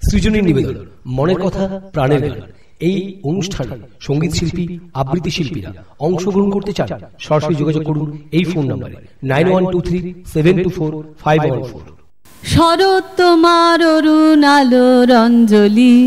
সৃজনী নিবেদন মনের কথা প্রাণের গান। এই অনুষ্ঠানে সঙ্গীত শিল্পী, আবৃত্তি শিল্পীরা অংশগ্রহণ করতে চান, সরাসরি যোগাযোগ করুন এই ফোন নম্বরে 9123724514। শরৎ তোমার অরুণ আলোর অঞ্জলি।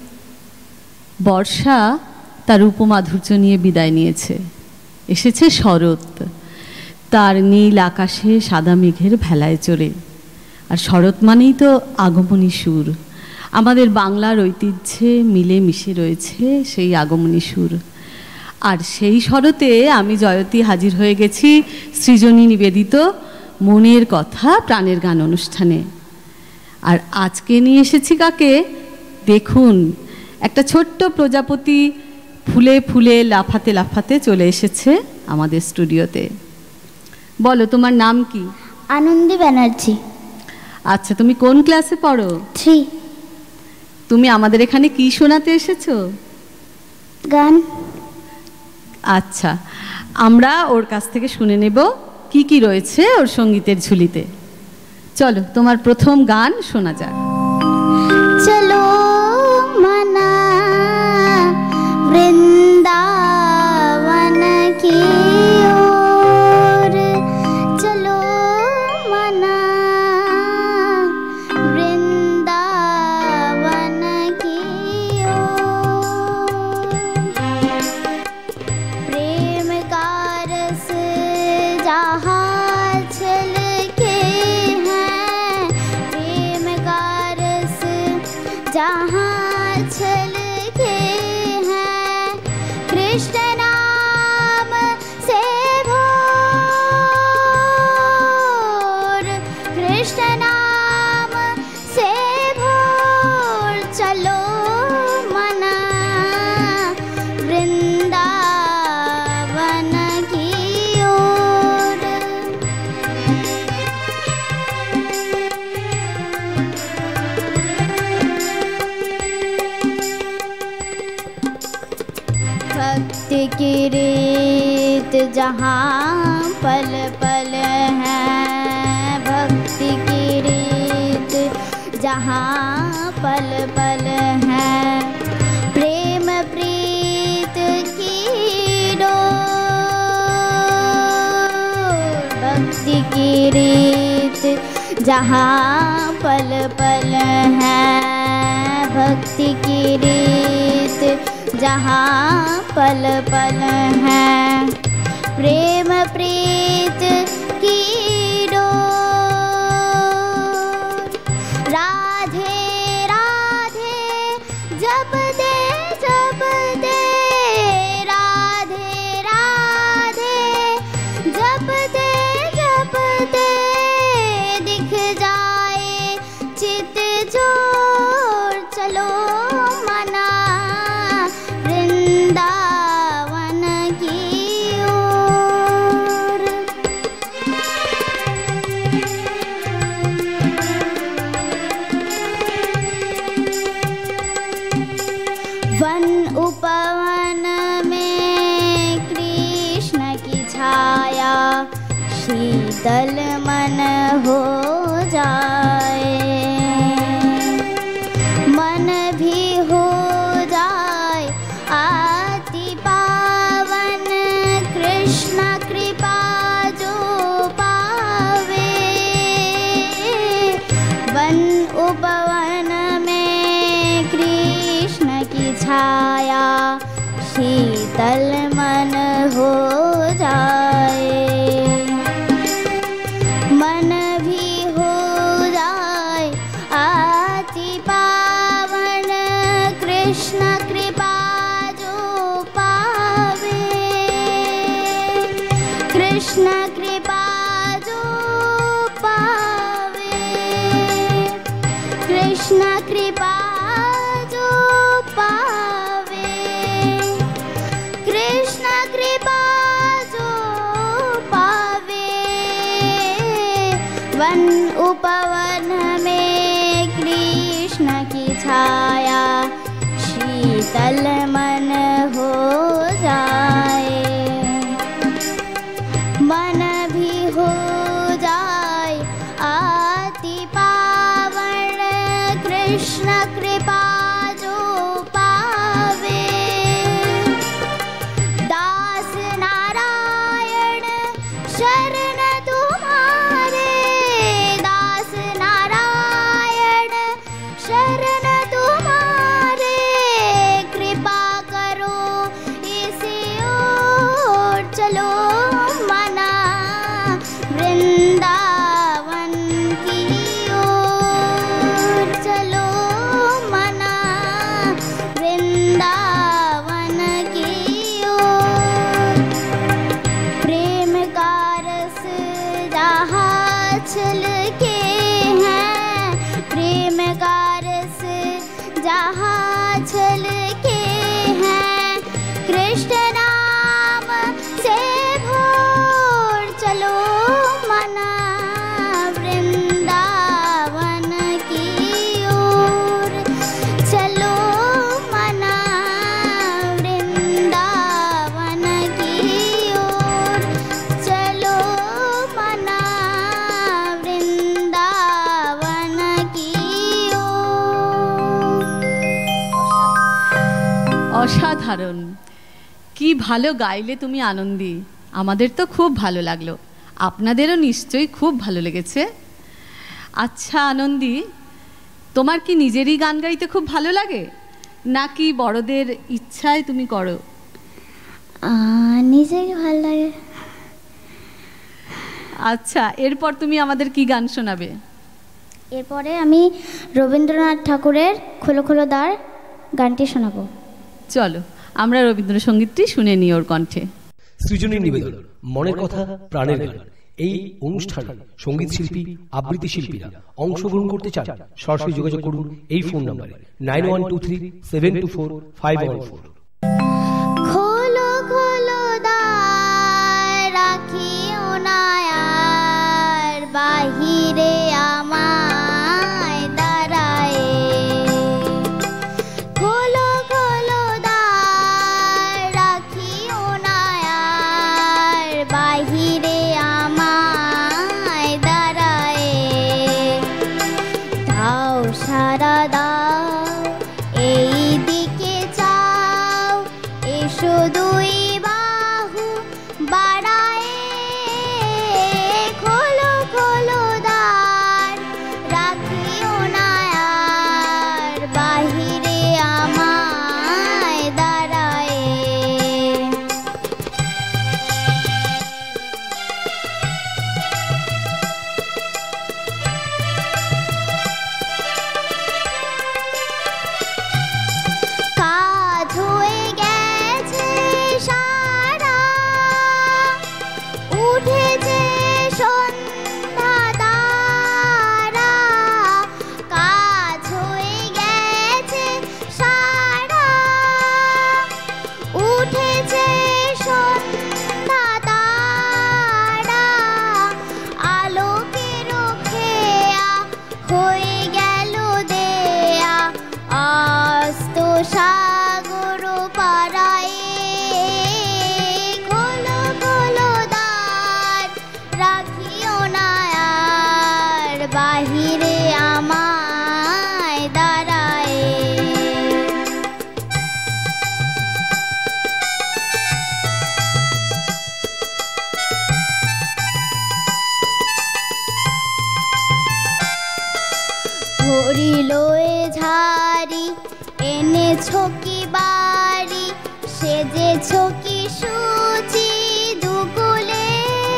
বর্ষা তার উপমাধুর্য নিয়ে বিদায় নিয়েছে। এসেছে শরৎ, তার নীল আকাশে সাদা মেঘের ভেলায় চড়ে। আর শরৎ মানেই তো আগমনী সুর। আমাদের বাংলার ঐতিহ্যে মিলে মিশে রয়েছে সেই আগমনী সুর। আর সেই শরতে আমি জয়তী হাজির হয়ে গেছি সৃজনী নিবেদিত মনের কথা প্রাণের গান অনুষ্ঠানে। আর আজকে নিয়ে এসেছি কাকে? দেখুন, একটা ছোট্ট প্রজাপতি ফুলে ফুলে লাফাতে লাফাতে চলে এসেছে আমাদের স্টুডিওতে। বলো, তোমার নাম কি? আনন্দী ব্যানার্জি। আচ্ছা, তুমি কোন ক্লাসে পড়ো? 3। তুমি আমাদের এখানে কি শোনাতে এসেছো? গান। আচ্ছা, আমরা ওর কাছ থেকে শুনে নেব কি কি রয়েছে ওর সঙ্গীতের ঝুলিতে। চলো, তোমার প্রথম গান শোনা যাক। চলো মনা বৃন্দাবন কি ওর, চলো মনা বৃন্দাবন কি ওর। प्रेम का रस जहाँ छलके हैं, प्रेम का रस जहाँ छलके हैं, कृष्ण नाम से भोर, कृष्ण नाम से भोर, चलो मना वृंदावन की ओर। भक्ति की रीत जहाँ पल पल है, भक्ति की रीत जहाँ पल पल है, प्रेम प्रीत की डोर, भक्ति की रीत जहाँ पल पल है, भक्ति की रीत जहाँ पल पल है, प्रेम प्रीत की डोर। राधे राधे जब दे राधे राधे जब दे दिख जाए चित जोर, चलो मना वृंदावन की ओर। वन उपवन में कृष्ण की छाया, शीतल मन हो जाए, मन भी हो जाए आति पावन, कृष्ण कृपा जो पावे। वन उपवन में कृष्ण की छाया, शीतल मन हो जाए, मन भी हो जाए आति पावन, कृष्ण कृपा जो पावे, कृष्ण कृपा जो पावे, कृष्ण कृपा जो पावे, कृष्ण कृपा जो पावे। वन उपवन में कृष्ण की छाया, शीतल मन हो जाए, मन भी हो जाए आति पावन, कृष्ण कृष्ण कृपा जो पावे दास नारायण शरण तुम्हारे दास नारायण शरण तुम्हारे कृपा करो इसी ओर चलो मना वृंदावन की ओर चलो मना वृंदावन की ओर प्रेम का रस जहाँ छलके हैं प्रेम का रस जहाँ छलके हैं कृष्ण नाम से भोर चलो मना वृंदावन की ओर चलो मना वृंदावन की ओर चलो मना वृंदावन की ओर। অসাধারণ, কি ভালো গাইলে তুমি আনন্দী। আমাদের তো খুব ভালো লাগলো, আপনাদেরও নিশ্চয়ই খুব ভালো লেগেছে। আচ্ছা আনন্দী, তোমার কি নিজেরই গান গাইতে খুব ভালো লাগে নাকি বড়দের ইচ্ছায় তুমি করো? নিজেকে ভালো লাগে। আচ্ছা, এরপর তুমি আমাদের কি গান শোনাবে? এরপরে আমি রবীন্দ্রনাথ ঠাকুরের খোলো খোলো দ্বার গানটি শোনাবো। চলো আমরা রবীন্দ্রসঙ্গীতটি শুনে নিই ওর কণ্ঠে। সৃজনী নিবেদন, মনের কথা প্রাণের গান। এই অনুষ্ঠানে সঙ্গীত শিল্পী, আবৃত্তি শিল্পীরা অংশগ্রহণ করতে চান, সরাসরি যোগাযোগ করুন এই ফোন নম্বরে 9123724514। খোলো খোলো দ্বার রাখিও না আর বাহিরে আমায় দাঁড়ায় খোলো খোলো দ্বার রাখিও না আর বাহিরে আমায় দাঁড়ায় দাও সারা দাও এই দিকে চাও এসো দুই বাহু বাড়ায় খোলো খোলো দ্বার রাখিও না আর বাহিরে আমায় দাঁড়ায় কাজ হয়ে গেছে সারা উঠেছে সন্ধ্যা তারা কাজ হয়ে গেছে সারা উঠেছে সন্ধ্যা তারা আলোকের খেয়া হয়ে গেল দেয়া আস্ত সাগর পাড়ায় খোলো খোলো দ্বার রাখিও না আর বাহিরে আমায় দাঁড়ায় ধরিল এ ঝাড়ি এনেছো কি বাড়ি সেজেছো কি সুচি দুকুলে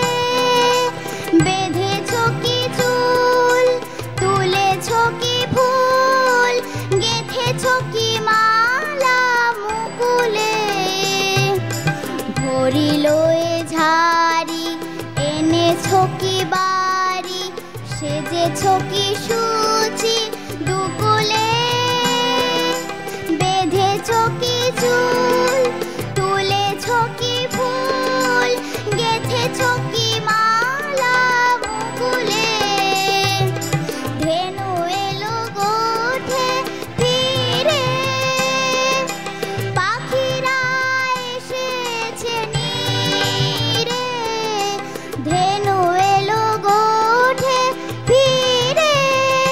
বেঁধেছো কি চুল তুলেছো কি ফুল গেঁথেছো কি মালা মুকুলে ধরিল এ ঝাড়ি এনেছো কি বাড়ি সেজেছো কি সুচি দুকুলে বেঁধেছো কি চুল তুলেছো কি ফুল গেঁথেছো কি মালা মুকুলে ধেনু এলো গোঠে ফিরে পাখিরা এসেছে নীরে ধেনু এলো গোঠে ফিরে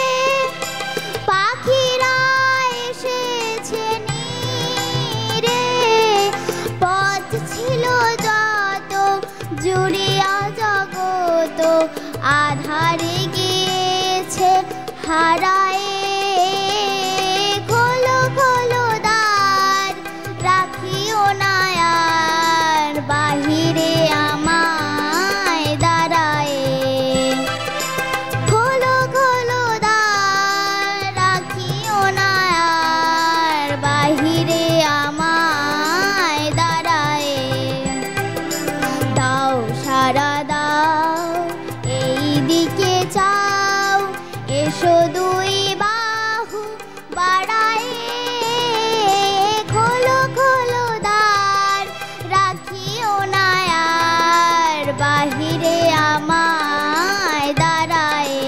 আধারে গিয়েছে হারায়ে, খোলো খোলো দ্বার, রাখিও না আর বাহিরে আমায় দাঁড়ায়ে। খোলো খোলো দ্বার, রাখিও না আর বাহিরে আমায় দাঁড়ায়ে। দাও সারা দাও, এই দিকে চাও, এসো দুই বাহু বাড়ায়ে। খোলো খোলো দ্বার, রাখিও না আর বাহিরে আমায় দাঁড়ায়ে।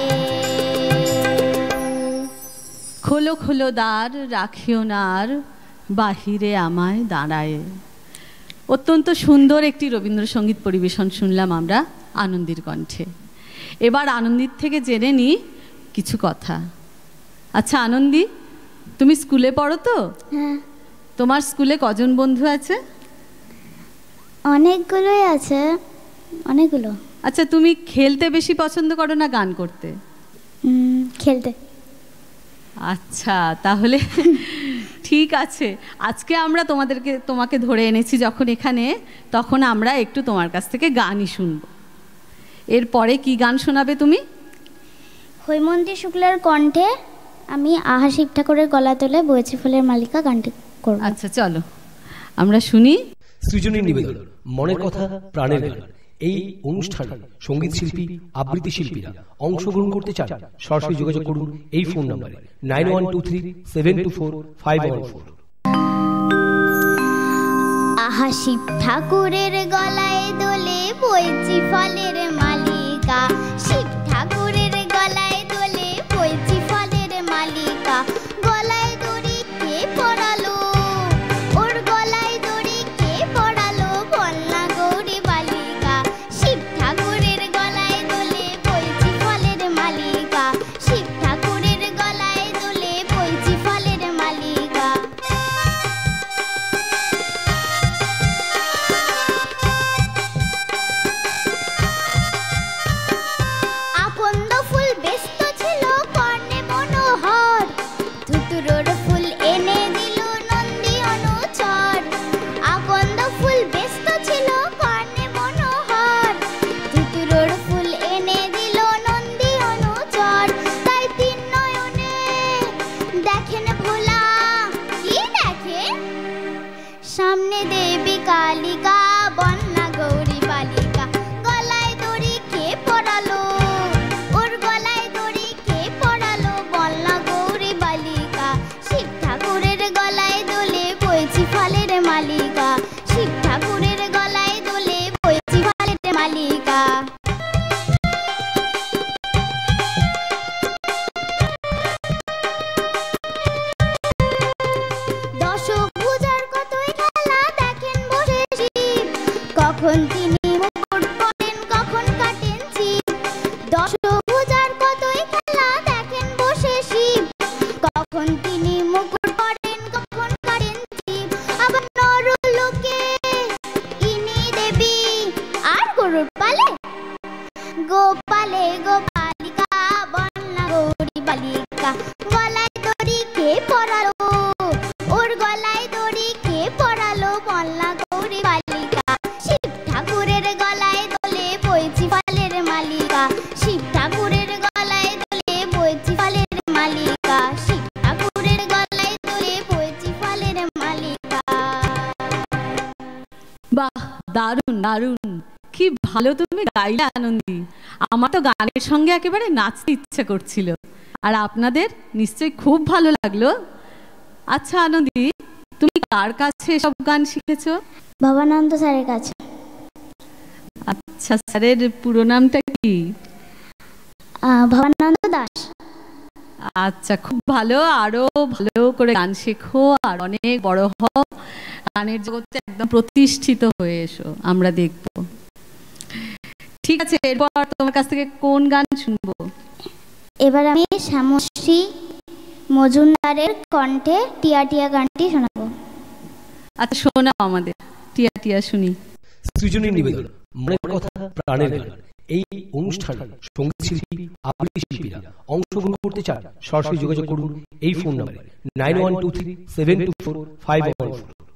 খোলো খোলো দ্বার, রাখিও না আর বাহিরে আমায় দাঁড়ায়। অত্যন্ত সুন্দর একটি রবীন্দ্রসঙ্গীত পরিবেশন শুনলাম আমরা আনন্দীর কণ্ঠে। এবার আনন্দীর থেকে জেনে নিই কিছু কথা। আচ্ছা আনন্দী, তুমি স্কুলে পড়ো তো? হ্যাঁ। তোমার স্কুলে কজন বন্ধু আছে? অনেকগুলোই আছে, অনেকগুলো। আচ্ছা তুমি খেলতে বেশি পছন্দ করো না গান করতে? খেলতে। আচ্ছা তাহলে ঠিক আছে, আজকে আমরা তোমাকে ধরে এনেছি যখন এখানে, তখন আমরা একটু তোমার কাছ থেকে গানই শুনবো। এরপরে কি গান শোনাবে তুমি? হৈমন্তী শুক্লার কণ্ঠে আমি আহা শিব ঠাকুরের গলা তোলে বয়েছি ফুলের মালিকা গানটি করব। আচ্ছা চলো আমরা শুনি। সৃজনীর নিবেদন, মনের কথা প্রাণের গান। এই অনুষ্ঠানে সঙ্গীত শিল্পী, আবৃত্তি শিল্পীরা অংশগ্রহণ করতে চান, সরাসরি যোগাযোগ করুন এই ফোন নম্বরে 9123724514। আহা শিব ঠাকুরের গলায় দোলে বইছি ফলের মালিকা, শিব ঠাকুরের গলায় দোলে বইছি ফলের মালিকা। গলায় দড়ি কে পড়ালো, ওর গলায় দড়ি কে পড়ালো, বলনা গৌরী বালিকা। শিব ঠাকুরের গলায় দোলে বইছি ফলের মালিকা, শিব ঠাকুরের গলায় দোলে বইছি ফলের মালিকা। আকন্দ ফুল ব্যস্ত ছিল কর্ণে মনোহর, ধুতুরোর ফুল এনে দিল নন্দী অনুচর। আকন্দ ফুল ব্যস্ত ছিল কর্ণে মনোহর, ধুতুরোর ফুল এনে দিল নন্দী অনুচর। তাই তিন নয়নে দেখেন ভোলা, কি দেখেন? সামনে দেবী কালিকা, বন্যা গৌরী বালিকা। গলায় দড়ি কে পড়ালো, ওর গলায় দড়ি কে পড়ালো, বন্যা গৌরী বালিকা। শিব ঠাকুরের গলায় দোলে বইছি ফলের মালিকা, শিব ঠাকুরের গলায় দোলে বইছি ফলের মালিকা। দশভুজার কতই খেলা দেখেন বসে শিব, কখন তিনি মুকুট পরেন কখন কাটেন ছিপ। দশভুজার কতই খেলা দেখেন বসে শিব, কখন তিনি মুকুট পরেন কখন কাটেন ছিপ। আবার নরলোকে ইনি দেবী, আর গরুর পালে গোপালে গোপালিকা, বন্যা গৌরী বালিকা। গলায় দড়ি কে পড়ালো, ওর গলায় দড়ি কে পড়ালো, বন্যা গৌরী বালিকা। শিব ঠাকুরের গলায় দোলে বইছি ফলের মালিকা, শিব ঠাকুরের গলায় দোলে বইছি ফলের মালিকা, শিব ঠাকুরের গলায় দোলে বইছি ফলের মালিকা। বাহ, দারুণ দারুণ, কি ভালো তুমি গাইলে আনন্দী। আমার তো গানের সঙ্গে একেবারে নাচতে ইচ্ছে করছিল, আর আপনাদের নিশ্চয়ই খুব ভালো লাগলো। আচ্ছা আনন্দী, তুমি কার কাছে সব গান শিখেছো? ভবানন্দ স্যারের কাছে। আচ্ছা, স্যারের পুরো নামটা কি? ভবানন্দ দাস। আচ্ছা, খুব ভালো, আরো ভালো করে গান শেখো আর অনেক বড় হও, গানের জগতে একদম প্রতিষ্ঠিত হয়ে এসো, আমরা দেখব। ঠিক আছে, এরপর তোমার কাছ থেকে কোন গান শুনবো? এবার আমি শ্যামশ্রী মজুমদারের কণ্ঠে টিয়া টিয়া গানটি শোনাবো। আচ্ছা শোনাও আমাদের, টিয়া টিয়া শুনি। সৃজনীর নিবেদন, মনের কথা প্রাণের গান। এই অনুষ্ঠানে সঙ্গীত শিল্পী আবৃত্তি শিল্পীরা অংশগ্রহণ করতে চান সরাসরি যোগাযোগ করুন এই ফোন নম্বরে 9123724514।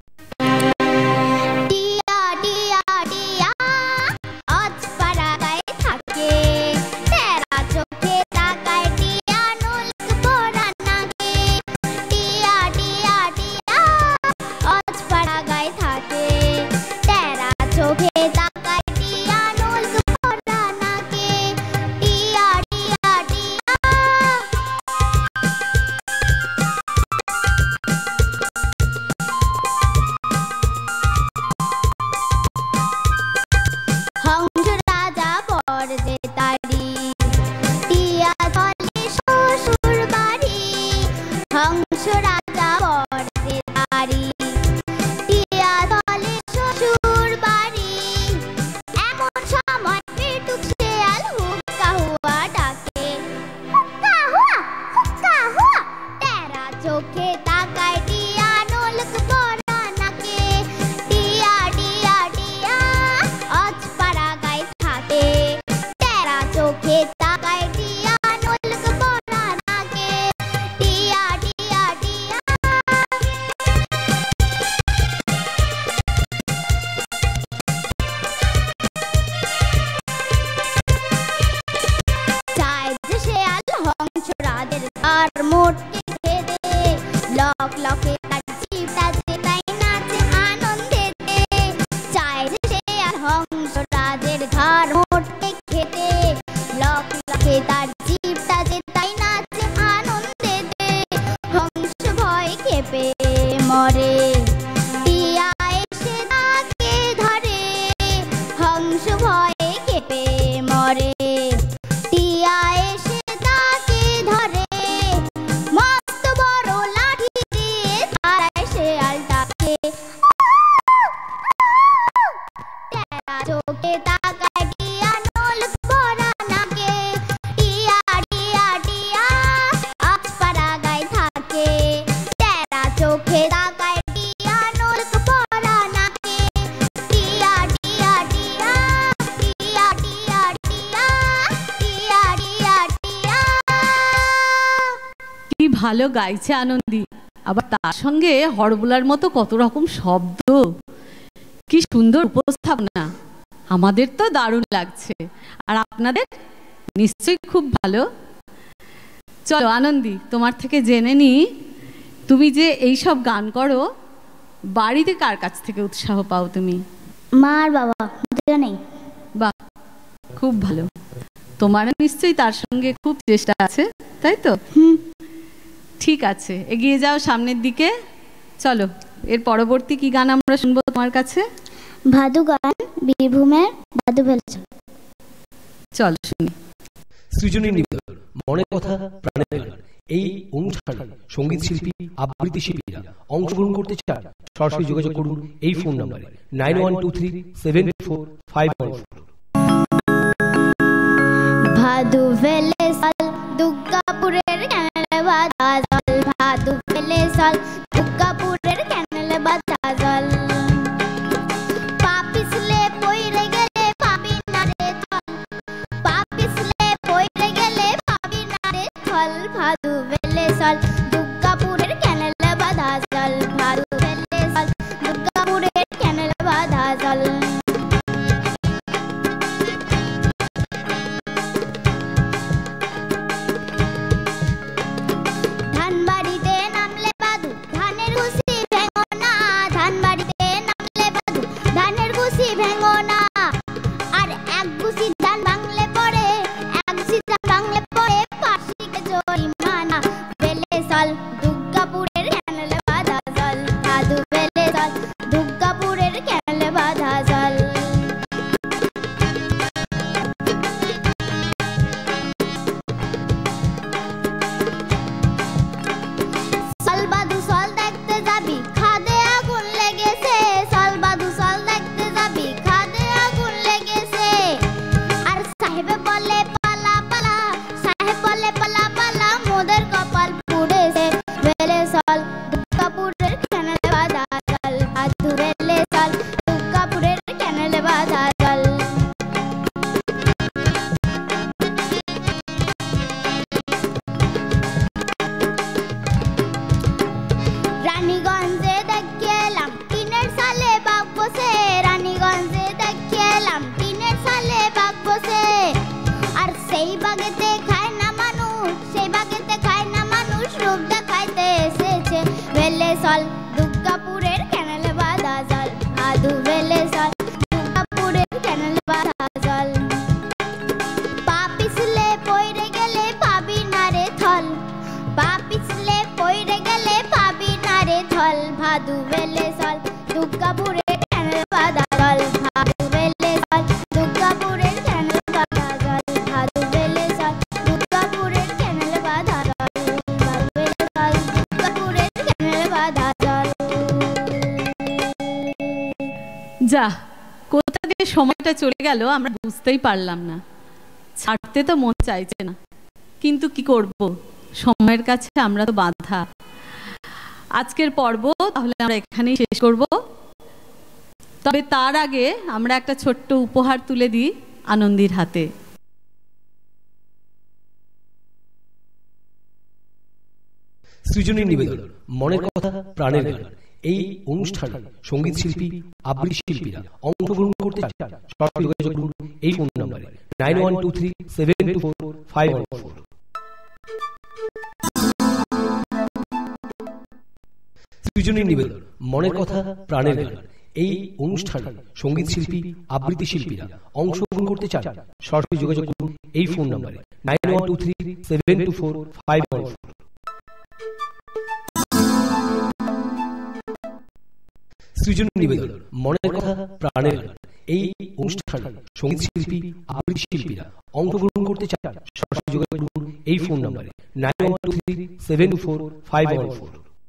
ভালো গাইছে আনন্দী, আবার তার সঙ্গে হরবোলার মতো কত রকম শব্দ, কি সুন্দর উপস্থাপনা। আমাদের তো দারুণ লাগছে, আর আপনাদের নিশ্চয়ই খুব ভালো। চলো আনন্দী, তোমার থেকে জেনে নি, তুমি যে এই সব গান করো, বাড়িতে কার কাছ থেকে উৎসাহ পাও তুমি? মা আর বাবা নেই। বাহ, খুব ভালো। তোমার নিশ্চয়ই তার সঙ্গে খুব চেষ্টা আছে, তাই তো? ঠিক আছে, এগিয়ে যাও সামনের দিকে। চলো, এর পরবর্তী কি গান আমরা শুনবো তোমার কাছে? ভাদু গান, বীরভূমের ভাদু ফেলেছে। চল শুনি। সৃজনী নিবেদন, মনের কথা প্রাণের গান। এই অনুষ্ঠানে সঙ্গীত শিল্পী আবৃত্তি শিল্পীরা অংশগ্রহণ করতে চান সরাসরি যোগাযোগ করুন এই ফোন নম্বরে 9123745514। ভাদু ফেলে সাল দুর্গাপুরের ক্যানেলে বাঁধা জল, ভাদু ফেলে সাল দুর্গাপুরের ক্যানেলে বাঁধা জল। পা পিছলে পইরে গেলে পাবি না রে থল, পা পিছলে পইরে গেলে পাবি না রে থল। ভাদু ফেলে সাল দুর্গাপুরের ক্যানেলে বাঁধা জল, ভাদু ফেলে সাল দুর্গাপুরের ক্যানেলে বাঁধা জল। ধানবাড়িতে নামলে বাদু ধানের ভুসি ভেঙো না, ধানবাড়িতে বাগেতে খায় না মানুষ, সেই বাগেতে খায় না মানুষ, রূপ দেখাইতে এসেছে বেলে সল দুর্গাপুরের ক্যানেলে বাঁধা জল, ভাদু বেলে সল দুর্গাপুরের ক্যানেলে বাঁধা জল। পা পিছলে পইরে গেলে পাবি না রে থল, পা পিছলে পইরে গেলে পাবি না রে থল, ভাদু বেলে সল দুর্গাপুরের ক্যানেলে বাঁধা জল, ভাদু বেলে সল দুর্গাপুরের ক্যানেলে বাঁধা জল, ভাদু বেলে সল দুর্গাপুরের ক্যানেলে বাঁধা জল, ভাদু বেলে সল দুর্গাপুরের ক্যানেলে বাঁধা জল। যা, কোথা দিয়ে সময়টা চলে গেল আমরা বুঝতেই পারলাম না। ছাড়তে তো মন চাইছে না, কিন্তু কি করব, সময়ের কাছে আমরা তো বাঁধা। আজকের পর্ব তাহলে আমরা এখানেই শেষ করব। তবে তার আগে আমরা একটা ছোট্ট উপহার তুলে দিই আনন্দীর হাতে। সৃজনী নিবেদন, মনের কথা প্রাণের গান। এই অনুষ্ঠানে সঙ্গীত শিল্পী, আবৃত্তি শিল্পীরা অংশগ্রহণ করতে চান, সরাসরি যোগাযোগ করুন এই ফোন নম্বরে 9123724514। সৃজনী নিবেদন, মনের কথা প্রাণের গান। এই অনুষ্ঠানে সঙ্গীত শিল্পী, আবৃত্তি শিল্পীরা অংশগ্রহণ করতে চান, সরাসরি যোগাযোগ করুন এই ফোন নম্বরে 9123724514। সৃজনী নিবেদন, মনের কথা প্রাণের গান। এই অনুষ্ঠানে সঙ্গীত শিল্পী, আবৃত্তি শিল্পীরা অংশগ্রহণ করতে চান, সরাসরি যোগাযোগ করুন এই ফোন নম্বরে 9123724514।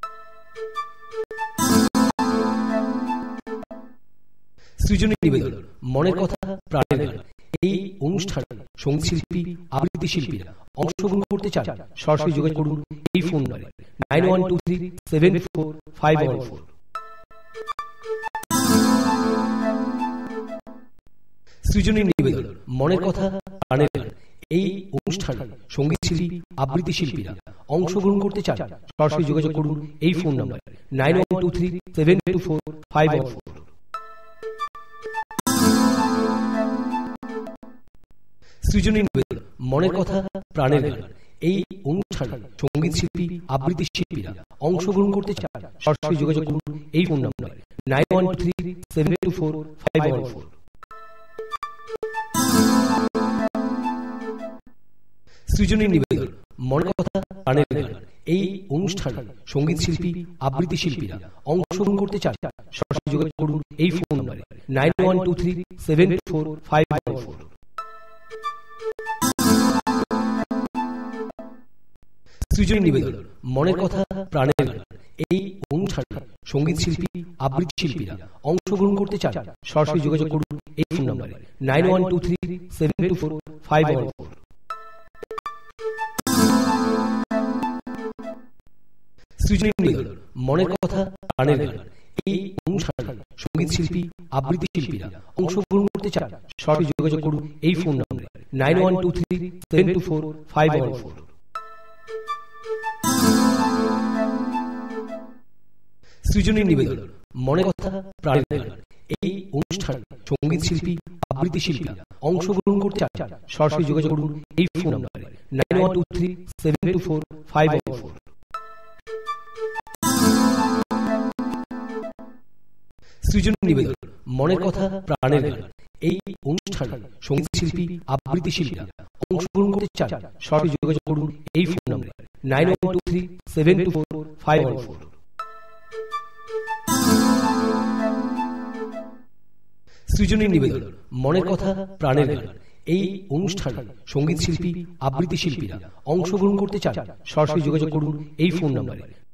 সৃজনী নিবেদন, মনের কথা প্রাণের গান। এই অনুষ্ঠানে সঙ্গীত শিল্পী, আবৃত্তি শিল্পীরা অংশগ্রহণ করতে চান, সরাসরি যোগাযোগ করুন এই ফোন নম্বরে 9123724514। সৃজনী নিবেদন, মনের কথা প্রাণের গান। এই অনুষ্ঠানে সঙ্গীত শিল্পী, আবৃত্তি শিল্পীরা অংশগ্রহণ করতে চান, সরাসরি যোগাযোগ করুন এই ফোন নম্বরে 9123724514। সৃজনী নিবেদন, মনের কথা প্রাণের গান। এই অনুষ্ঠানে সঙ্গীত শিল্পী, আবৃত্তি শিল্পীরা অংশগ্রহণ করতে চান, সরাসরি যোগাযোগ করুন এই ফোন নম্বরে 9123724514। সৃজনী নিবেদন, মনের কথা প্রাণের গান। এই অনুষ্ঠানে সঙ্গীত শিল্পী, আবৃত্তি শিল্পীরা অংশগ্রহণ করতে চান, সরাসরি যোগাযোগ করুন এই ফোন নম্বরে 9123724514। সৃজনী নিবেদন, মনের কথা প্রাণের গান। এই অনুষ্ঠানে সঙ্গীত শিল্পী, আবৃত্তি শিল্পীরা অংশগ্রহণ করতে চান, সরাসরি যোগাযোগ করুন এই ফোন নম্বরে 9123724514। সৃজনী নিবেদন, মনের কথা প্রাণের গান। এই অনুষ্ঠানে সঙ্গীত শিল্পী, আবৃত্তি শিল্পীরা অংশগ্রহণ করতে চান, সরাসরি যোগাযোগ করুন এই ফোন নম্বরে 9123724514। সৃজনী নিবেদন, মনের কথা প্রাণের গান। এই অনুষ্ঠানে সঙ্গীত শিল্পী, আবৃত্তি শিল্পীরা অংশগ্রহণ করতে চান, সরাসরি যোগাযোগ করুন এই ফোন নম্বরে 9123724514। সৃজনী নিবেদন, মনের কথা প্রাণের গান। এই অনুষ্ঠানে সঙ্গীত শিল্পী, আবৃত্তি শিল্পীরা অংশগ্রহণ করতে চান, সরাসরি যোগাযোগ করুন এই ফোন নম্বরে 9123724514। সৃজনী নিবেদন, মনের কথা প্রাণের গান। এই অনুষ্ঠানে সঙ্গীত শিল্পী, আবৃত্তি শিল্পীরা অংশগ্রহণ করতে চান, সরাসরি যোগাযোগ করুন এই ফোন নম্বরে